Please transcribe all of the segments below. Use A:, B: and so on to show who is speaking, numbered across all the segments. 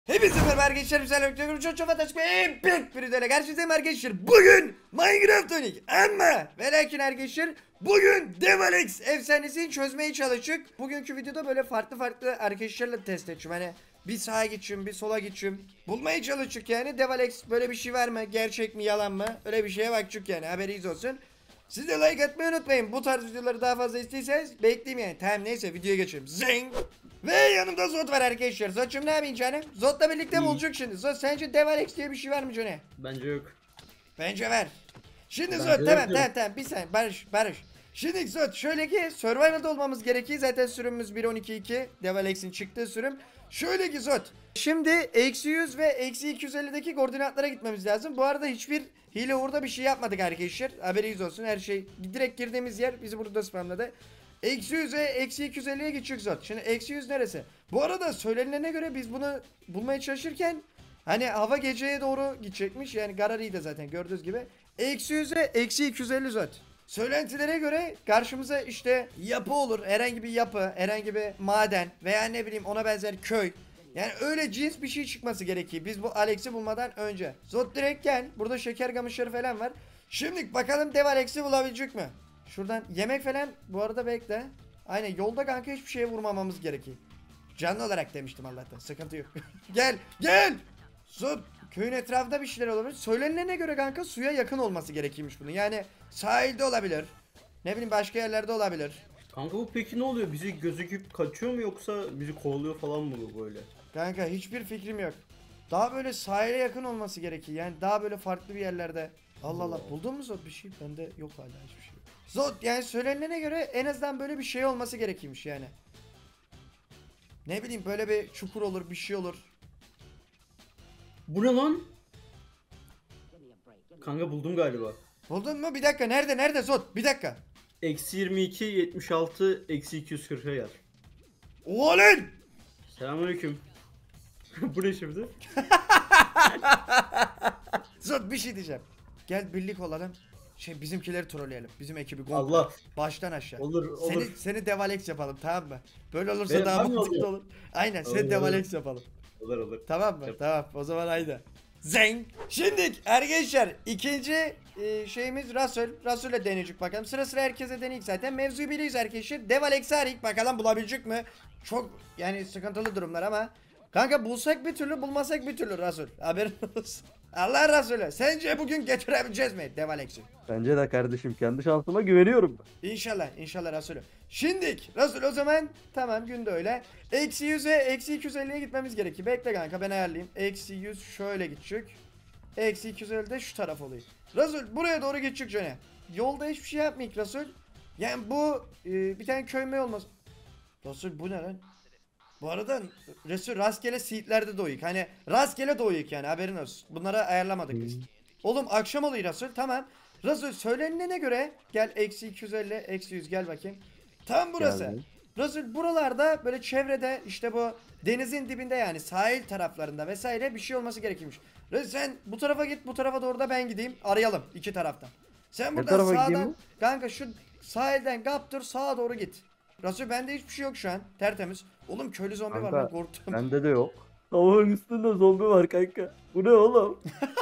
A: Hepinize merhaba arkadaşlar, güzel çok fantastik bir videoyla karşınızdayım arkadaşlar. Bugün Minecraft oynadık ama ve lakin arkadaşlar bugün Devalex efsanesini çözmeye çalıştık. Bugünkü videoda böyle farklı arkadaşlarla test edeceğim. Hani bir sağa geçeyim, bir sola geçeyim. Bulmaya çalıştık yani. Devalex böyle bir şey var mı? Gerçek mi, yalan mı? Öyle bir şeye bakacak yani, haberiniz olsun. Siz de like atmayı unutmayın. Bu tarz videoları daha fazla istiyorsanız bekleyeyim yani. Tamam, neyse videoya geçelim. Zing! Ve yanımda Zot var arkadaşlar. Zot'cum ne yapayım canım? Zot'la birlikte mi
B: İyi.
A: olacak şimdi? Zot, sence Devalex diye bir şey var mı Johnny?
B: Bence yok.
A: Bence var. Şimdi
B: Bence
A: Zot,
B: yok
A: tamam
B: diyorum.
A: bir saniye, Barış. Şimdi Zot, şöyle ki Survival'da olmamız gerekiyor. Zaten sürümümüz 1.12.2. Devalex'in çıktığı sürüm. Şöyle ki Zot, şimdi eksi 100 ve eksi 250'deki koordinatlara gitmemiz lazım. Bu arada hiçbir hile uğurda bir şey yapmadık arkadaşlar. Haberiniz olsun, her şey direkt girdiğimiz yer bizi burada spamladı. Eksi 100'e eksi 250'ye geçecek Zot. Şimdi eksi 100 neresi? Bu arada söylenene göre biz bunu bulmaya çalışırken hani hava geceye doğru gidecekmiş. Yani Garari'yi de zaten gördüğünüz gibi. Eksi 100'e eksi 250 Zot. Söylentilere göre karşımıza işte yapı olur. Herhangi bir yapı, herhangi bir maden veya ne bileyim ona benzer köy. Yani öyle cins bir şey çıkması gerekiyor. Biz bu Alex'i bulmadan önce. Zot, direkt gel. Burada şeker kamışları falan var. Şimdi bakalım Dev Alex'i bulabilecek mi? Şuradan yemek falan, bu arada bekle. Aynen, yolda kanka hiçbir şeye vurmamamız gerekiyor. Canlı olarak demiştim Allah'tan. Sıkıntı yok. Gel. Zot, köyün etrafında bir şeyler olabilir. Söylenene göre kanka suya yakın olması gerekiyormuş bunun. Yani sahilde olabilir. Ne bileyim başka yerlerde olabilir.
B: Kanka bu peki ne oluyor? Bizi gözüküp kaçıyor mu yoksa bizi kovalıyor falan mı bu böyle?
A: Kanka hiçbir fikrim yok. Daha böyle sahile yakın olması gerekiyor. Yani daha böyle farklı bir yerlerde. Allah Allah, buldun mu Zot bir şey? Bende yok hala hiçbir şey. Zot, yani söylenene göre en azından böyle bir şey olması gerekiyormuş yani. Ne bileyim böyle bir çukur olur, bir şey olur.
B: Bu ne lan? Kanka buldum galiba.
A: Buldun mu? Bir dakika, nerede Zot? Bir dakika.
B: Eksi 22, 76, eksi 240'a gel.
A: Oha lan!
B: Selamünaleyküm. Bu ne şimdi?
A: Zot, bir şey diyeceğim. Gel birlik olalım. Bizimkileri trolleyelim. Bizim ekibi komple.
B: Allah.
A: Baştan aşağı.
B: Olur.
A: Seni Devalex yapalım, tamam mı? Böyle olursa
B: Benim
A: daha
B: ben mi
A: mantıklı
B: oluyor?
A: olur. Aynen,
B: Olur,
A: seni Devalex yapalım.
B: Olur.
A: Tamam mı?
B: Yap.
A: Tamam. O zaman haydi. Zeng. Şimdi arkadaşlar ikinci şeyimiz Russell. Russell'le deneyecek bakalım. Sıra herkese deneyik zaten. Mevzuyu biliyoruz arkadaşlar. Devalex'i arayık bakalım, bulabilecek mi? Çok yani sıkıntılı durumlar ama. Kanka bulsak bir türlü, bulmasak bir türlü Russell. Haberin olsun. Allah Resulü. Sence bugün getirebileceğiz mi Devalex'i?
C: Bence de kardeşim, kendi şansıma güveniyorum ben.
A: İnşallah Resulü. Şimdik Resul, o zaman tamam, günde öyle. Eksi 100'e eksi 250'ye gitmemiz gerekiyor. Bekle kanka, ben ayarlayayım. Eksi 100 şöyle gidecek. Eksi 250 de şu taraf oluyor. Resul buraya doğru gidecek Johnny. Yolda hiçbir şey yapmayık Resul. Yani bu bir tane köy olmaz. Resul bu ne lan? Bu arada Resul rastgele seedlerde doyuk. Hani rastgele doyuk yani, haberin olsun. Bunları ayarlamadık biz. Oğlum akşam oluyor Resul, tamam. Resul söylenene göre gel, eksi 250 eksi 100 gel bakayım. Tam burası.
C: Geldim.
A: Resul buralarda böyle çevrede işte bu denizin dibinde yani sahil taraflarında vesaire bir şey olması gerekiyormuş. Resul sen bu tarafa git, bu tarafa doğru da ben gideyim, arayalım iki taraftan. Sen
C: Ne
A: buradan
C: tarafa gideyim
A: sağdan
C: mi?
A: kanka şu sahilden kaptır, sağa doğru git. Resul bende hiçbir şey yok şu an, tertemiz. Oğlum köylü zombi var lan,
C: Kanka
A: korktum.
C: bende de yok. Tavuğun üstünde zombi var kanka. Bu ne oğlum?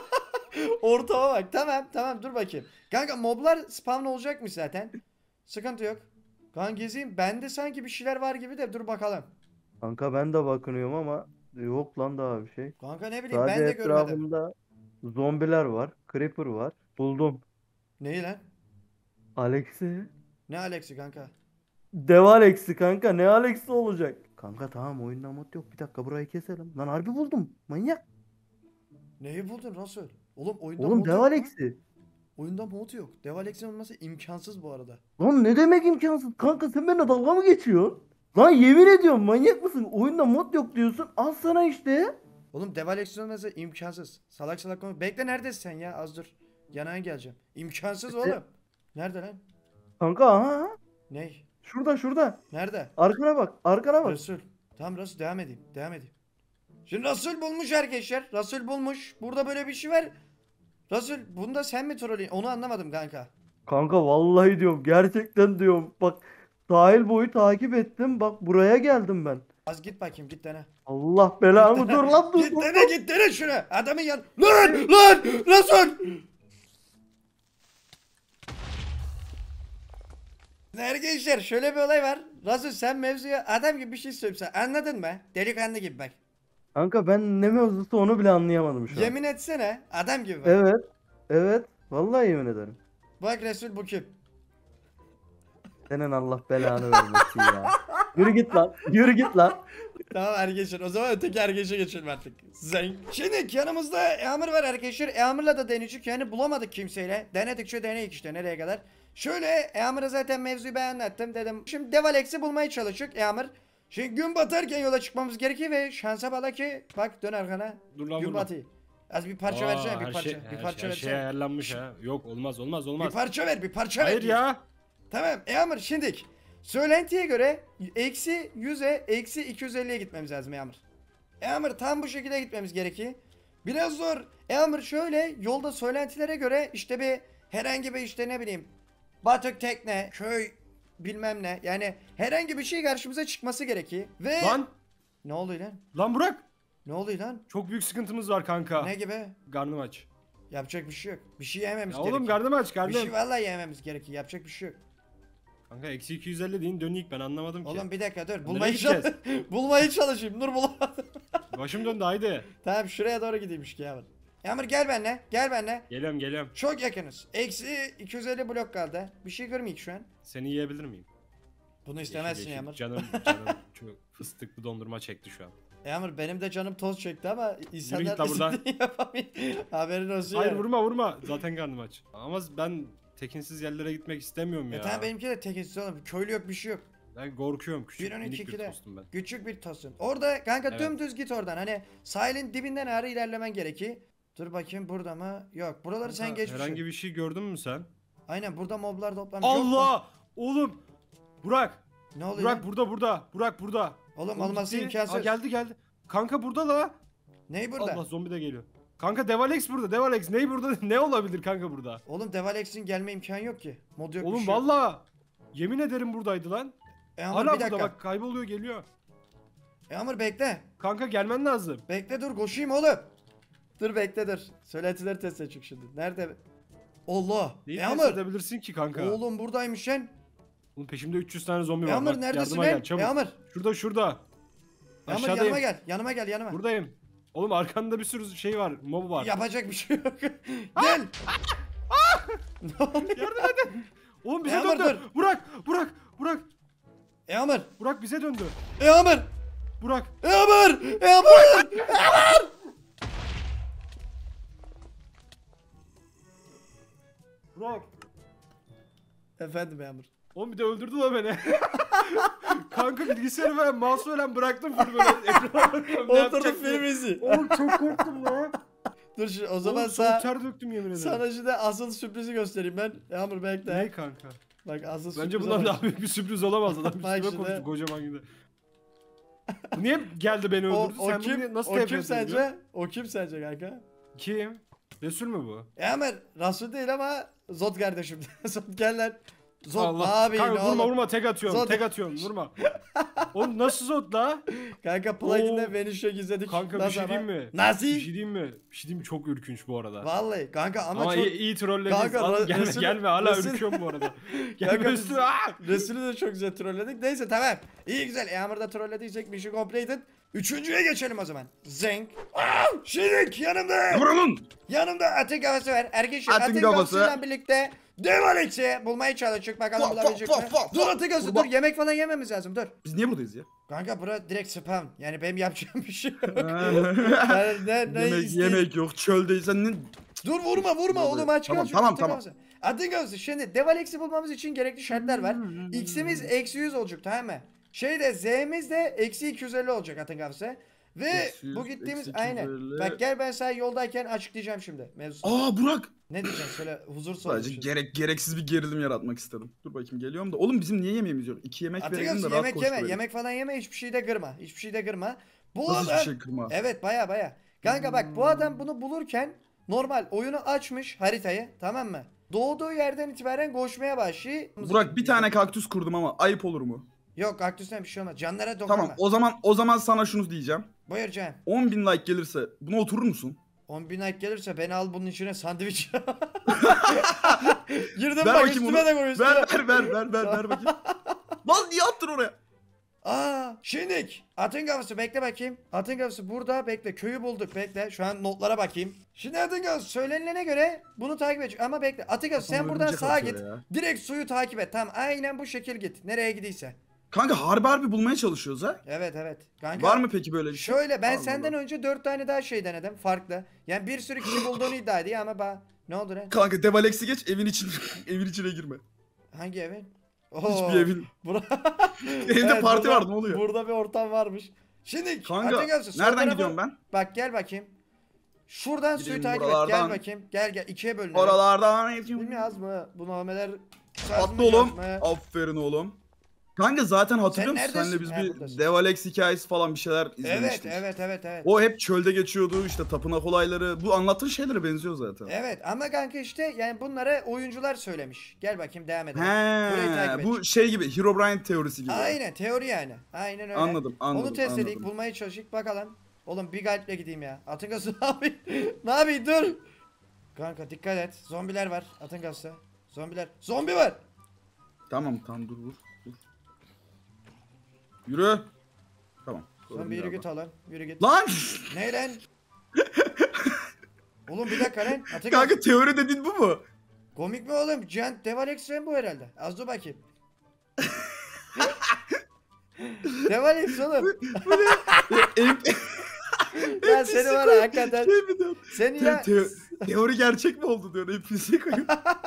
A: Ortama bak, tamam dur bakayım. Kanka moblar spawn olacakmış zaten. Sıkıntı yok. Kanka gezeyim, bende sanki bir şeyler var gibi de dur bakalım.
C: Kanka ben de bakınıyorum ama yok lan daha bir şey.
A: Kanka ne bileyim,
C: Sadece
A: ben de görmedim.
C: etrafımda zombiler var. Creeper var. Buldum.
A: Neyi lan?
C: Alex'i.
A: Ne Alex'i kanka?
C: Dev Alex'i kanka. Ne Alex'i olacak? Kanka tamam, oyunda mod yok. Bir dakika, burayı keselim. Lan harbi buldum. Manyak.
A: Neyi buldun Rasul? Oğlum oyunda
C: Oğlum
A: mod
C: Dev
A: yok mu?
C: Alex'i.
A: Oyunda mod yok. Dev Alex'in olması imkansız bu arada.
C: Lan ne demek imkansız? Kanka sen benimle dalga mı geçiyorsun? Lan yemin ediyorum, manyak mısın? Oyunda mod yok diyorsun. Al sana işte.
A: Oğlum Dev Alex'in olması imkansız. Salak konuş. Bekle, neredesin sen ya? Az dur. Yanına geleceğim. İmkansız oğlum. Nerede lan?
C: Kanka aha.
A: Ney?
C: Şurada.
A: Nerede?
C: Arkana bak.
A: Resul. Tamam Resul, devam edeyim. Şimdi Resul bulmuş arkadaşlar. Resul bulmuş. Burada böyle bir şey var. Resul bunda sen mi trolleyin? Onu anlamadım kanka.
C: Kanka vallahi diyorum, gerçekten diyorum. Bak, sahil boyu takip ettim. Bak buraya geldim ben.
A: Az git bakayım git dene.
C: Allah belanı dur lan dur.
A: Git dene şunu. Adamın yan. Lan Rasul. Arkadaşlar şöyle bir olay var. Rasul sen mevzuya adam gibi bir şey söylüyorsun. Anladın mı? Delikanlı gibi bak.
C: Kanka ben ne mevzusu onu bile anlayamadım şu an.
A: Yemin etsene adam gibi bak.
C: Evet. Evet. Vallahi yemin ederim.
A: Bak Resul bu kim?
C: Senin Allah belanı vermesin ya. Yürü git lan. Yürü git lan.
A: Tamam arkadaşlar o zaman öteki arkadaşa geçelim artık. Zenk. Şimdi yanımızda Eamur var arkadaşlar. Eamur'la da deneyecek yani bulamadık kimseyle. Denedikçe deneyik işte nereye kadar. Şöyle Eamur'a zaten mevzuyu ben anlattım dedim. Şimdi Devalex'i bulmaya çalıştık Eamur. Şimdi gün batarken yola çıkmamız gerekiyor ve şansa bala ki bak dön arkana.
B: Dur lan
A: Gün
B: vurma.
A: batıyor. Az bir parça versene bir parça. Bir parça
B: her şey
A: versene.
B: ayarlanmış ha. Yok olmaz olmaz
A: Bir
B: olmaz.
A: parça ver bir parça ver.
B: Hayır ya.
A: Tamam Eamur şimdilik. Söylentiye göre eksi 100'e eksi 250'ye gitmemiz lazım Eamur. Eamur tam bu şekilde gitmemiz gerekiyor. Biraz zor. Eamur şöyle yolda söylentilere göre işte bir herhangi bir işte ne bileyim batık tekne, köy bilmem ne yani herhangi bir şey karşımıza çıkması gerekiyor. Ve
B: Lan.
A: ne oluyor lan?
B: Lan Burak.
A: Ne oluyor lan?
B: Çok büyük sıkıntımız var kanka.
A: Ne gibi?
B: Karnım aç.
A: Yapacak bir şey yok. Bir şey yememiz
B: Ya
A: gerekiyor.
B: oğlum karnım aç
A: Bir
B: karnım.
A: şey vallahi yememiz gerekiyor. Yapacak bir şey yok.
B: Kanka eksi 250 deyin döneyik ben anlamadım ki.
A: Oğlum bir dakika dur.
B: Nereye
A: Bulmaya,
B: gideceğiz?
A: bulmaya çalışayım. Dur bulamadım.
B: Başım döndü haydi.
A: Tamam şuraya doğru gideyimmiş ki Yağmur. Yağmur gel benimle. Gel benimle.
B: Geliyorum.
A: Çok yakınız. Eksi 250 blok kaldı. Bir şey görmeyik şu an.
B: Seni yiyebilir miyim?
A: Bunu istemezsin
B: Yeşil,
A: Yağmur.
B: Canım çok fıstıklı dondurma çekti şu an.
A: Yağmur benim de canım toz çekti ama insanlar
B: git lan buradan.
A: istediğini yapamıyor. Haberin olsun
B: Hayır
A: ya.
B: vurma. Zaten karnım aç. Ama ben tekinsiz yerlere gitmek istemiyorum ya.
A: Tamam benimki de tekinsiz oğlum. Köylü yok bir şey yok.
B: Ben korkuyorum küçük
A: 1.12'de
B: minik bir tostum ben.
A: küçük bir tosun. Orada kanka
B: Evet.
A: dümdüz git oradan. Hani sahilin dibinden ağrı ilerlemen gerekiyor. Dur bakayım burada mı? Yok. Buraları sen
B: Kanka,
A: geçmişsin.
B: herhangi bir şey gördün mü sen?
A: Aynen burada moblar toplanmış. Yok mu?
B: Allah! Oğlum! Burak!
A: Ne oluyor?
B: Burak
A: lan?
B: burada. Burak burada.
A: Oğlum olması
B: gitti.
A: imkansız.
B: Aa, geldi. Kanka burada la.
A: Ney burada?
B: Allah zombi de geliyor. Kanka Devalex burada. Devalex ney burada? Ne olabilir kanka burada?
A: Oğlum Devalex'in gelme imkanı yok ki. Mod yok bir
B: Oğlum
A: şey yok.
B: valla yemin ederim buradaydı lan.
A: Yağmur
B: Hala
A: bir
B: burada
A: dakika.
B: bak kayboluyor geliyor.
A: Yağmur bekle.
B: Kanka gelmen lazım.
A: Bekle dur koşayım oğlum. Dur bekle dur. Söylentileri test edecek şimdi. Nerede? Allah.
B: Neyi
A: Yağmur.
B: test edebilirsin ki kanka?
A: Oğlum buradaymış lan.
B: Oğlum peşimde 300 tane zombi var.
A: Yağmur
B: Bak,
A: neredesin
B: yardıma
A: lan?
B: gel çabuk.
A: Yağmur.
B: Şurada.
A: Yağmur
B: Aşağıdayım.
A: yanıma gel. Yanıma gel yanıma.
B: Buradayım. Oğlum arkanda bir sürü şey var. Mob var.
A: Yapacak bir şey yok. Gel. Ne oluyor?
B: Yardım edin. Oğlum bize
A: Yağmur,
B: döndü. Burak.
A: Yağmur.
B: Burak bize döndü.
A: Yağmur.
B: Burak.
A: Yağmur. Yağmur.
B: Burak.
A: Efendim Yağmur.
B: Oğlum bir de öldürdü la beni. Kanka bilgisayarı ben mouse'u öyle bıraktım full böyle. Ekrana bakıyorum, ne
A: Oturdum
B: yapacak diye.
A: film izli.
B: Oğlum çok korktum la.
A: Dur şu, o zaman
B: Oğlum soğuk
A: sana,
B: ter döktüm yemin ederim.
A: sana şimdi asıl sürprizi göstereyim ben. Yağmur bekle.
B: Ne kanka?
A: Bak asıl sürpriz.
B: Bence bundan daha büyük bir sürpriz olamaz adam.
A: Bak
B: Üstüme
A: şimdi.
B: koştu kocaman gibi. Niye geldi beni
A: O,
B: öldürdü?
A: o
B: Sen
A: kim?
B: bunu nasıl
A: O kim
B: tepki ediyorsun?
A: sence? O kim sence kanka?
B: Kim? Resul mü bu?
A: Yağmur Rasul değil ama Zod kardeşim. Zod gel lan. Zod
B: Allah.
A: abi
B: Kanka
A: ne
B: vurma
A: oğlum?
B: vurma tek atıyorum.
A: Zod-
B: Tek atıyorum vurma. Oğlum nasıl Zod la?
A: Kanka plugin'de
B: Oo.
A: Veniş'e gizledik.
B: Kanka bir
A: Nasıl
B: şey
A: ama?
B: diyeyim mi?
A: Nasıl?
B: Bir şey diyeyim mi? Bir şey diyeyim mi? Çok ürkünç bu arada.
A: Vallahi kanka ama
B: Ama
A: çok...
B: iyi trollediniz.
A: Kanka,
B: Al, gelme
A: Resul-
B: gelme hala
A: Resul-
B: ürküyorum bu arada.
A: Kanka
B: Gelme
A: biz-
B: üstüme. Aa!
A: Resulü de çok güzel trolledik. Neyse tamam. İyi güzel. Yağmur'da trollediysek mission completed. Üçüncüye geçelim o zaman. Zenk. Şirik yanımda.
D: Vuralım.
A: Yanımda atın kafası var. Arkadaşlar
D: Atın
A: atın
D: kafası.
A: kafasıyla birlikte Devalex'i bulmaya çalışacak. Bakalım
D: Fa, fa,
A: bulabilecek
D: fa,
A: mi?
D: fa, fa.
A: Dur atın kafası
D: Kurban.
A: dur. Yemek falan yememiz lazım dur.
D: Biz niye buradayız ya?
A: Kanka bura direkt spam. Yani benim yapacağım bir şey yok. Yani ne
D: yemek,
A: isteyeyim?
D: yemek yok. Çöldeysen ne?
A: Dur vurma
D: Dur,
A: oğlum aç
D: tamam,
A: kal.
D: tamam, tamam.
A: Atın kafası. Şimdi Devalex'i bulmamız için gerekli şartlar var. X'imiz eksi 100 olacak tamam mı? Şeyde Z'miz de eksi 250 olacak atın kafası. Ve
D: Eksi 100,
A: bu gittiğimiz
D: eksi
A: aynen.
D: 250.
A: Bak gel ben sana yoldayken açıklayacağım şimdi mevzusunu.
D: Aa Burak.
A: Ne diyeceksin söyle huzur
D: Sadece
A: sorun.
D: gereksiz bir gerilim yaratmak istedim. Dur bakayım geliyorum da. Oğlum bizim niye yemeğimiz yok? 2 yemek
A: Atın
D: verelim de
A: kafası
D: rahat
A: yemek
D: koş
A: yeme.
D: böyle.
A: Yemek falan yeme hiçbir şeyde kırma. Hiçbir şeyde kırma. Bu
D: Nasıl
A: adam...
D: hiçbir şey kırma?
A: Evet baya. Kanka bak bu adam bunu bulurken normal oyunu açmış haritayı tamam mı? Doğduğu yerden itibaren koşmaya başlıyor.
D: Burak bir tane kaktüs kurdum ama ayıp olur mu?
A: Yok kaktüsten bir şey olmaz. Canlara dokunma.
D: Tamam o zaman sana şunu diyeceğim.
A: Buyur Can.
D: 10.000 like gelirse buna oturur musun?
A: 10.000 like gelirse beni al bunun içine sandviç. Girdim
D: Ver
A: bak
D: bakayım
A: üstüme
D: onu.
A: de koy üstüme.
D: Ver bakayım. Lan niye attın oraya?
A: Aa, Şinik. Atın kafası bekle bakayım. Atın kafası burada bekle. Köyü bulduk bekle. Şu an notlara bakayım. Şimdi atın kafası söylenilene göre bunu takip edecek. Ama bekle. Atın kafası sen
D: Kafama
A: buradan
D: örümcek
A: sağa
D: atıyor
A: git.
D: ya.
A: Direkt suyu takip et. Tamam aynen bu şekil git. Nereye gidiyse.
D: Kanka harbi bulmaya çalışıyoruz ha.
A: Evet. Kanka,
D: Var mı peki böyle bir şey?
A: şöyle ben
D: Allah
A: senden
D: Allah.
A: önce 4 tane daha şey denedim. Farklı. Yani bir sürü kişi bulduğunu iddia ediyor ama ne oldu lan?
D: Kanka Devalex'i geç evin içine girme.
A: Hangi evin?
D: Hiçbir evin. Evde
A: Evet,
D: parti
A: burada-
D: var ne oluyor?
A: Burada bir ortam varmış. Şimdi
D: Kanka
A: atın kafası, sol
D: nereden
A: tarafa-
D: gidiyorum ben?
A: Bak gel bakayım. Şuradan suyu
D: Gideyim
A: takip et.
D: buralardan.
A: Gel bakayım. Gel ikiye bölünelim.
D: Oralardan
A: Bilmiyoruz mu? Bu nameler
D: Atlı oğlum. Aferin oğlum. Kanka zaten hatırlıyor
A: Sen
D: musun? Senle
A: neredesin?
D: biz
A: Ha,
D: bir
A: buradasın.
D: Devalex hikayesi falan bir şeyler
A: Evet,
D: izlemiştik.
A: evet.
D: O hep çölde geçiyordu işte tapınak olayları. Bu anlattığın şeylere benziyor zaten.
A: Evet ama kanka işte yani bunlara oyuncular söylemiş. Gel bakayım devam edelim. Burayı takip
D: He, bu
A: et.
D: şey gibi Herobrine teorisi gibi.
A: Aynen teori yani. Aynen öyle.
D: Anladım.
A: Onu test edelim, bulmaya çalıştık bakalım. Oğlum bir kalple gideyim ya. Atın gazı ne yapayım? Ne yapayım dur. Kanka dikkat et. Zombiler var. Atın gazı. Zombiler. Zombi var.
D: Tamam dur vur. Yürü. Tamam.
A: Zombi yürü git oğlum. Yürü git.
D: Lan!
A: Ne lan? Oğlum bir dakika lan. Atın gazı.
D: Kanka teori dediğin bu mu?
A: Komik mi oğlum? Giant Devalex bu herhalde. Az dur bakayım. Devalex oğlum. Ya seni var ya hakikaten.
D: Şey mi diyorsun?
A: Seni ya.
D: Teori gerçek mi oldu diyor. NPC koyuyor.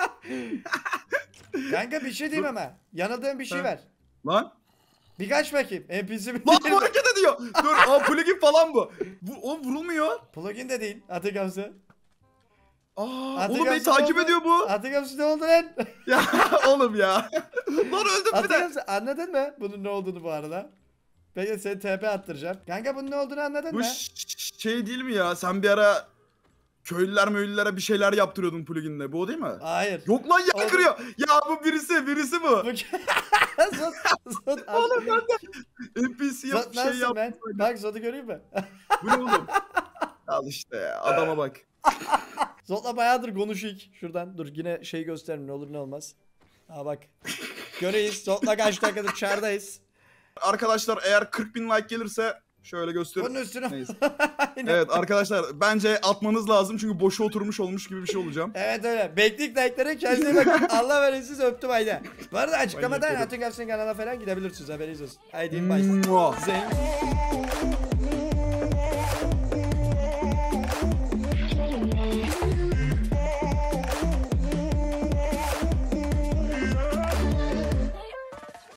A: Kanka bir şey diyeyim ama. Yanıldığım bir şey
D: Ha.
A: var.
D: Lan!
A: Birkaç bakayım. NPC mi
D: Lan
A: değil
D: bu
A: mi?
D: hareket ediyor. Dur plugin falan bu. O vurulmuyor.
A: Plugin de değil. Atı gamsı. Atı
D: Oğlum beni
A: gamsı
D: takip
A: oldu.
D: ediyor bu.
A: Atı gamsı ne oldu lan?
D: Ya oğlum ya. Lan öldüm
A: Atı
D: bir de.
A: gamsı anladın mı? Bunun ne olduğunu bu arada. Ben de seni TP attıracağım. Kanka bunun ne olduğunu anladın
D: Bu
A: mı?
D: şey değil mi ya? Sen bir ara köylülere bir şeyler yaptırıyordun pluginle. Bu o değil mi?
A: Hayır.
D: Yok lan
A: Oğlum.
D: yankırıyor. Ya bu birisi bu.
A: Zot
D: Oğlum ben de NPC yap
A: Zot
D: şey
A: nasılsın
D: yap.
A: ben? Bak Zot'u göreyim mi?
D: Bu ne oğlum? Al işte ya adama bak.
A: Zot'la bayağıdır konuşuyuk. Şuradan dur yine şey gösterin ne olur ne olmaz. Ha bak. Göreyiz. Zot'la kaç dakikadır çardayız.
D: Arkadaşlar eğer 40.000 like gelirse şöyle göstereyim.
A: Bunun üstüne.
D: Neyse.
A: Aynen.
D: Evet arkadaşlar bence atmanız lazım çünkü boşa oturmuş olmuş gibi bir şey olacağım.
A: Evet öyle. Beklik like'ları kendine bakın. Allah verin siz öptüm haydi. Bu arada açıklamadan
D: Manyak herif.
A: Atın Kapsın kanalına falan gidebilirsiniz haberiniz olsun. Haydi
D: Mua.
A: bye. Zeng.